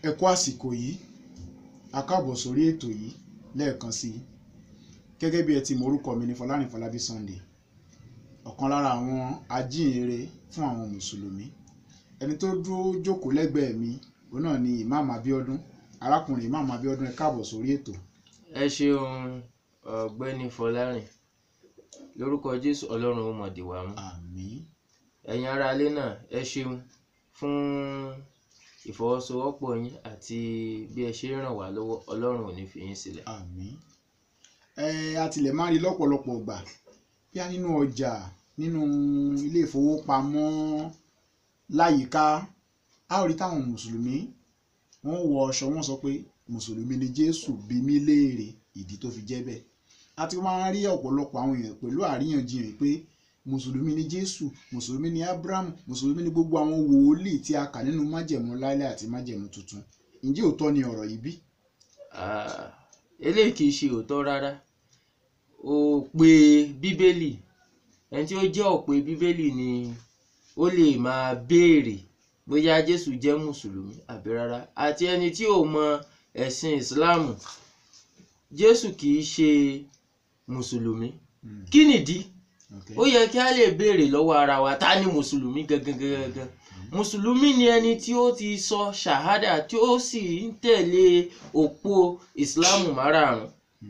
Ẹ kú àsìkò yìí, a káàbọ̀ sórí ètò yìí lẹ́ẹ̀kan sí i. Gẹ́gẹ́ bí ẹ ti mọ orúkọ mi ní Fọlárìn Fọlábí Sunday, ọ̀kan lára àwọn ajíhìnrere fún àwọn mùsùlùmí. Ẹni tó dúró jókòó lẹ́gbẹ̀ẹ́ mi òun náà ni Imam Abiodun, arákùnrin Imam Abiodun. Ẹ káàbọ̀ sórí ètò. Ẹ ṣeun ọ̀gbẹ́ni Fọlárìn, lórúkọ Jésù Ọlọ́run ó mọ̀ dì wá mú. Àmín. Ẹ̀yin ará ilé náà ẹ ṣeun fún ìfọwọ́sowọ́pọ̀ yín àti bí ẹ ṣe ràn wá lọ́wọ́. Ọlọ́run ò ní fi yín sílẹ̀. Àmín. A tilẹ̀ máa rí lọ́pọ̀lọpọ̀ ìgbà bí a nínú ọjà, nínú ilé ìfowópamọ́, láyìíká, a ó rí táwọn mùsùlùmí wọ́n wọ aṣọ, wọ́n sọ pé mùsùlùmí ni Jésù, bí mí léèrè ìdí tó fi jẹ́ bẹ́ẹ̀. A ti máa rí ọ̀pọ̀lọpọ̀ àwọn èèyàn pẹ̀lú àríyànjiyàn pé mùsùlùmí ni Jésù, mùsùlùmí ni Abraham, mùsùlùmí ni gbogbo àwọn wòlíì tí a kà nínú májẹ̀mú láíláí àti májẹ̀mú tuntun. Ǹjẹ́ òótọ́ ni ọ̀rọ̀ yìí bí? Eléyìí kì í ṣe òótọ́ rárá. Òpè Bíbélì, ẹni tí ó jẹ́ òpè Bíbélì ni ó lè máa béèrè bóyá Jésù jẹ́ mùsùlùmí àbí rárá. Àti ẹni tí ò mọ ẹ̀sìn Ìsìláàmù, Jésù kì í ṣe mùsùlùmí. Kí nìdí? Ó yẹ kí a lè béèrè lọ́wọ́ ara wa, ta ni mùsùlùmí gangan? Mùsùlùmí ni ẹni tí ó ti sọ ṣàhádà, tí ó sì ń tẹ̀lé òpó Ìsìláàmù márààrún,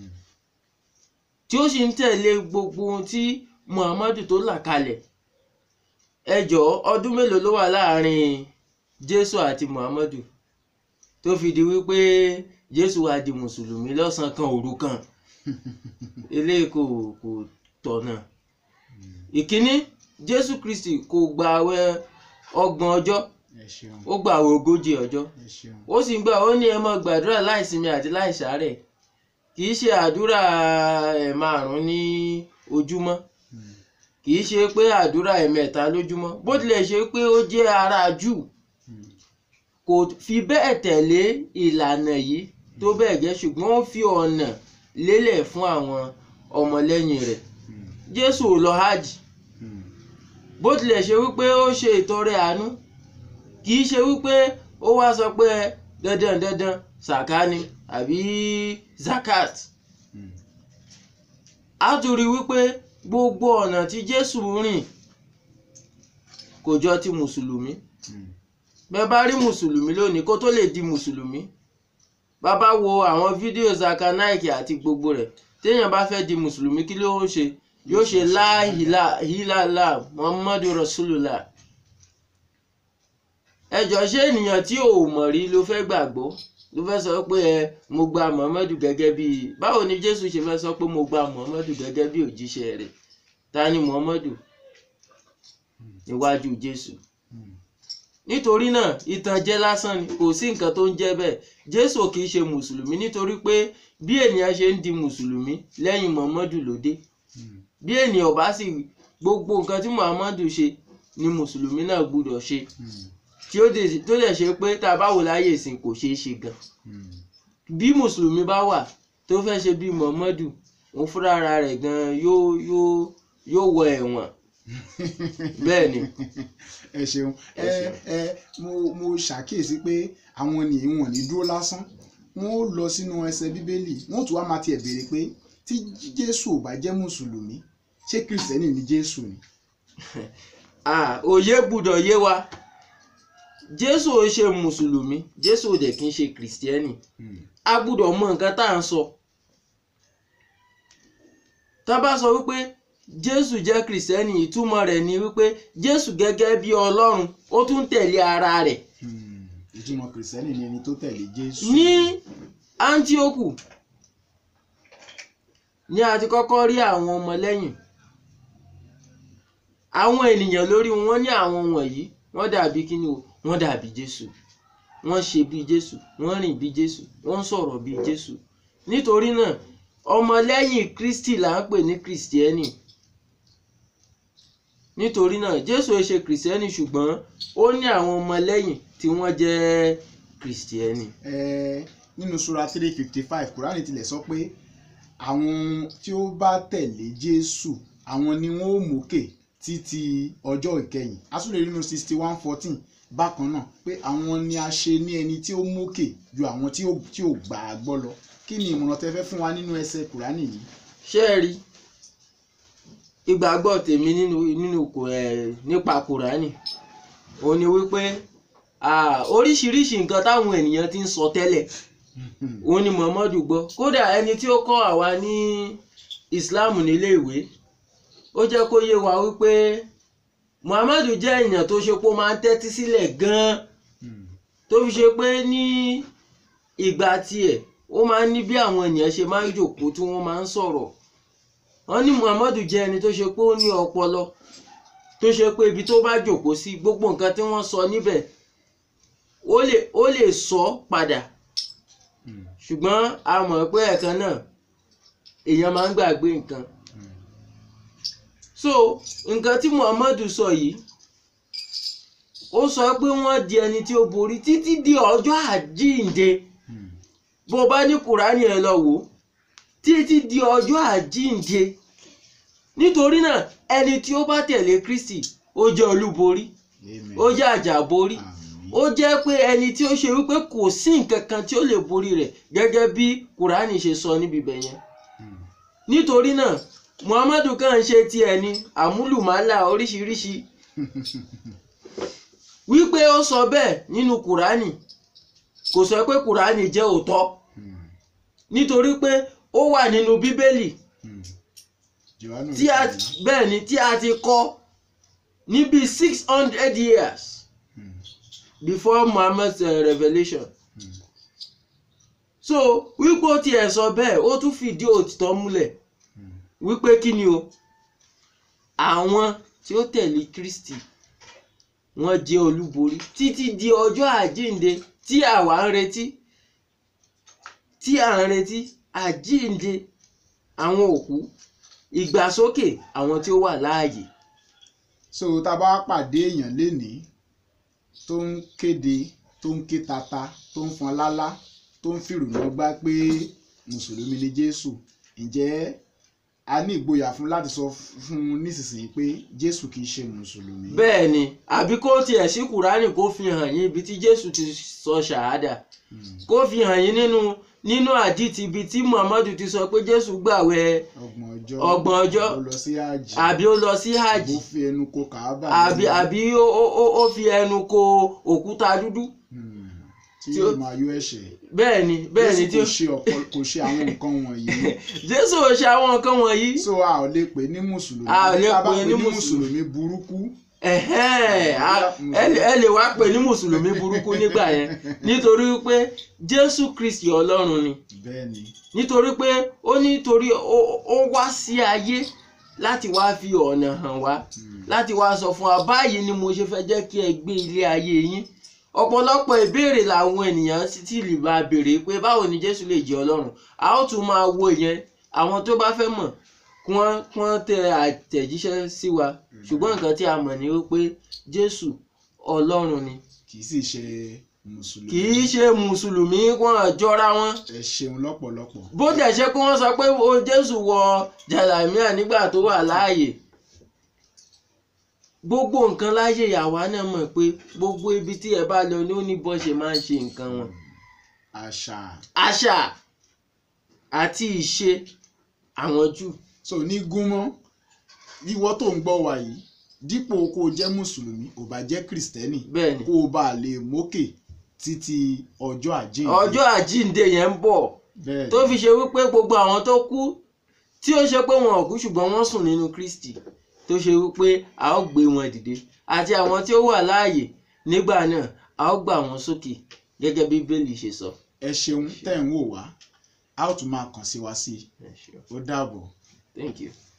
tí ó sì ń tẹ̀lé gbogbo ohun tí Muhammadu tó là kalẹ̀. Ẹ jọ̀ọ́, ọdún mélòó ló wà láàrin Jésù àti Muhammadu tó fi di wípé Jésù wá di mùsùlùmí lọ́sàn-án kan òru kan? Eléyìí kò tọ̀nà. Ìkíní, Jésù Kristi kò gba àwẹ̀ 30 ọjọ́, ó gba àwẹ̀ 40 ọjọ́. Ó sì ń gbà, ó ní ẹ máa gbàdúrà láìsinmi àti láìsàárẹ̀. Kì í ṣe àdúrà 5 ní ojúmọ́, kì í ṣe pé àdúrà 3 lójúmọ́. Bó tilẹ̀ ṣe pé ó jẹ́ ará Júù, kò fi bẹ́ẹ̀ tẹ̀lé ìlànà yìí tó bẹ́ẹ̀ gẹ́, ṣùgbọ́n ó fi ọ̀nà lélẹ̀ fún àwọn ọmọlẹ́yìn rẹ̀. Jésù ò lọ hajj, bó tilẹ̀ ṣe wípé ó ṣe ìtọrẹ àánú, kì í ṣe wípé ó wá sọ pé dandan sàkáni àbí zakat. A tún rí wípé gbogbo ọ̀nà tí Jésù rìn kò jọ ti mùsùlùmí. Bẹ́ẹ̀ bá rí mùsùlùmí lónìí, kó tó lè di mùsùlùmí, bàbá wo àwọn fídíò Zakanaiki àti gbogbo rẹ̀, téèyàn bá fẹ́ di mùsùlùmí kí ló ń ṣe? Yóò ṣe la ilaha illallah Muhammadu Rasulullah. Ẹ jọ̀ọ́, ṣé ènìyàn tí ò mọ̀ rí ló fẹ́ gbàgbọ́, ló fẹ́ sọ pé mo gba Muhammadu gẹ́gẹ́ bí? Báwo ni Jésù ṣe fẹ́ sọ pé mo gba Muhammadu gẹ́gẹ́ bí òjíṣẹ́ rẹ̀? Ta ni Muhammadu níwájú Jésù? Nítorí náà ìtànjẹ lásán ni, kò sí nǹkan tó ń jẹ́ bẹ́ẹ̀. Jésù kì í ṣe mùsùlùmí, nítorí pé bí ènìyàn ṣe ń di mùsùlùmí lẹ́yìn Muhammadu ló dé. Bí ènìyàn bá sì gbogbo nǹkan tí Muhammadu ṣe ni mùsùlùmí náà gbúdọ̀ ṣe, tó dẹ̀ ṣe pé tá a bá wò láyé ìsìn kò ṣeé ṣe gan. Bí mùsùlùmí bá wà tó fẹ́ ṣe bí Muhammadu, òun fúnra rẹ̀ gan yóò wọ ẹ̀wọ̀n. Bẹ́ẹ̀ ni. Ẹ ṣeun. Mo ṣàkíyèsí pé àwọn ènìyàn wọn ní dúró lásán, wọn ó lọ sínú ẹsẹ̀ Bíbélì, wọn ó tún wá máa tiẹ̀ béèrè pé tí Jésù ò bá jẹ́ mùsùlùmí, ṣé kìrìsìtẹ́nì ni Jésù ni? Òye gbúdọ̀ yé wa. Jésù ò ṣe mùsùlùmí, Jésù ò dẹ̀ kí ń ṣe kìrìsìtẹ́nì. A gbúdọ̀ mọ nǹkan tá à ń sọ. Tá bá sọ wípé Jésù jẹ́ kìrìsìtẹ́nì, ìtumọ̀ rẹ̀ ni wípé Jésù gẹ́gẹ́ bí Ọlọ́run ó tún tẹ̀lé ara rẹ̀. Ìtumọ̀ kìrìsìtẹ́nì ni ẹni tó tẹ̀lé Jésù. Ní Áńtíókù ni a ti kọ́kọ́ rí àwọn ọmọlẹ́yìn. Àwọn ènìyàn lórí wọn ní àwọn wọ̀nyí, wọ́n dàbí kíni o? Wọ́n dàbí Jésù. Wọ́n ṣe bí Jésù, wọ́n rìn bí Jésù, wọ́n sọ̀rọ̀ bí Jésù. Nítorí náà ọmọlẹ́yìn Kristi là ń pè ní kìrìsìtẹ́nì. Nítorí náà Jésù ò ṣe kìrìsìtẹ́nì, ṣùgbọ́n ó ní àwọn ọmọlẹ́yìn tí wọ́n jẹ́ kìrìsìtẹ́nì. Nínú Sura 3:55, Kùránì tilẹ̀ sọ pé àwọn tí ó bá tẹ̀lé Jésù, àwọn ni wọ́n ó mókè títí ọjọ́ ìkẹyìn. A tún lè rí nínú 61:14 bákan náà pé àwọn ni a ṣe ní ẹni tí ó mókè ju àwọn tí ò gbà á gbọ́ lọ. Kí ni ìmọ̀ràn tẹ́ fẹ́ fún wa nínú ẹsẹ̀ Kùránì yìí? ṣé ẹ rí ìgbàgbọ́ tèmi nípa Kùránì òun ni wípé oríṣiríṣi nǹkan táwọn ènìyàn ti ń sọ tẹ́lẹ̀ òun ni Muhammadu gbọ́. Kódà ẹni tí ó kọ́ àwa ní Islam nílé ìwé ó jẹ́ kó yé wa wípé Muhammadu jẹ́ èèyàn tó ṣe pé ó máa ń tẹ́tí sílẹ̀ gan-an, tó fi ṣe pé ní ìgbà tiẹ̀ ó máa ń ní bí àwọn ènìyàn ṣe máa ń jókòó tí wọ́n máa ń sọ̀rọ̀. Wọ́n ní Muhammadu jẹ́ ẹni tó ṣe pé ó ní ọpọlọ, tó ṣe pé ibi tó bá jókòó sí gbogbo nǹkan tí wọ́n sọ níbẹ̀ ó lè sọ padà. Ṣùgbọ́n a mọ̀ pé ẹ̀kan náà èèyàn máa ń gbàgbé nǹkan. So nǹkan tí Muhammadu sọ yìí, ó sọ pé wọ́n di ẹni tí ó borí títí di ọjọ́ àjíǹde. Bó bá ní Kùránì ẹ lọ wò títí di ọjọ́ àjíǹde. Nítorí náà ẹni tí ó bá tẹ̀lé Kristi ó jẹ́ olúborí, ó jẹ́ àjàborí, ó jẹ́ pé ẹni tí ó ṣe wípé kò sí nǹkan kan tí ó lè borí rẹ̀ gẹ́gẹ́ bí Kùránì ṣe sọ níbi bẹ̀yẹn. Nítorí náà Muhammadu kàn ń ṣe tiẹ̀ ní àmúlùmálà oríṣiríṣi wípé ó sọ bẹ́ẹ̀ nínú Kùránì, kò sọ pé Kùránì jẹ́ òótọ́, nítorí pé ó wà nínú Bíbélì tí a ti kọ níbi 600 years before Muhammad's revelation. So wípé ó tiẹ̀ sọ bẹ́ẹ̀ ó tún fìdí òtítọ́ múlẹ̀ wípé kí ni o, àwọn tí ó tẹ̀lé Kristi wọ́n jẹ́ olúborí títí di ọjọ́ àjíǹde tí àwa ń retí, àjíǹde àwọn òkú, ìgbàsókè àwọn tí ó wà láàyè. So tá a bá pàdé èèyàn lénìí tó ń kéde, tó ń ké tata, tó ń fọn lálá, tó ń fìrùnà gbá pé mùsùlùmí ni Jésù, ǹjẹ́ a ní ìgboyà fún láti sọ fún un nísinsìnyí pé Jésù kìí ṣe mùsùlùmí? Bẹ́ẹ̀ ni, àbí kó tiẹ̀ sí Kùránì kó fi hàn yín ibi tí Jésù ti sọ ṣàhádà, kó fi hàn yín nínú àdìtì ibi tí Muhammadu ti sọ pé Jésù gbàwẹ̀ 30 ọjọ́ àbí ó lọ sí hajj, àbí ó fi ẹnu ko Kàábà, àbí ó fi ẹnu ko òkúta dúdú tí yóò máa yọ ẹ̀ṣẹ̀. Bẹ́ẹ̀ ni tí kò ṣe àwọn nǹkan wọ̀nyí. Jésù ò ṣe àwọn nǹkan wọ̀nyí. So a ò lè pè ní mùsùlùmí. A ò lè pè ní mùsùlùmí burúkú. Ẹ lè wá pè ní mùsùlùmí burúkú nígbà yẹn, nítorí pé Jésù Kristi Ọlọ́run ni. Bẹ́ẹ̀ni. Nítorí pé ó wá sí ayé láti wá fi ọ̀nà hàn wá, láti wá sọ fún wa báyìí ni mo ṣe fẹ́ jẹ́ kí ẹ gbé ilé ayé yín. Ọ̀pọ̀lọpọ̀ ìbéèrè làwọn ènìyàn sì lè máa béèrè pé báwo ni Jésù lè jẹ́ Ọlọ́run. A ó tún máa wo ìyẹn, àwọn tó bá fẹ́ mọ̀ kí wọ́n tẹ àtẹ̀jíṣẹ́ sí wa. Ṣùgbọ́n nǹkan tí a mọ̀ ni wípé Jésù Ọlọ́run ni. Kì í sì ṣe mùsùlùmí. Kì í ṣe mùsùlùmí, wọ́n jọra wọn. Ẹ ṣeun lọ́pọ̀lọpọ̀. Bó dẹ̀ ṣe pé wọ́n sọ pé Jésù wọ jàlámíà nígbà tó wà láàyè. Gbogbo nǹkan láyé àwa náà mọ̀ pé gbogbo ibi tí ẹ bá lọ ní ó ní bọ́ ṣe máa ń ṣe nǹkan wọn. Àṣà àti ìṣe àwọn Júù. So ní gúnmọ́ ìwọ tó ń gbọ́ wa yìí, dípò kó o jẹ́ mùsùlùmí ò bá jẹ́ kìrìsìtẹ́nì, kó o bá lè mókè títí ọjọ́ àjíǹde. Ọjọ́ àjíǹde yẹn ń bọ̀ tó fi ṣe wípé gbogbo àwọn tó kú tí ó ṣe pé wọn ò kú ṣùgbọ́n wọ́n sùn nínú Kristi, tó ṣe wípé a ó gbé wọn dìde, àti àwọn tí ó wà láàyè nígbà náà a ó gbà wọn sókè gẹ́gẹ́ bí Bíbélì ṣe sọ. Ẹ ṣeun tẹ́ ń wò wá, a ó tún máa kàn sí wa sí i. Ó dàbọ̀. Thank you.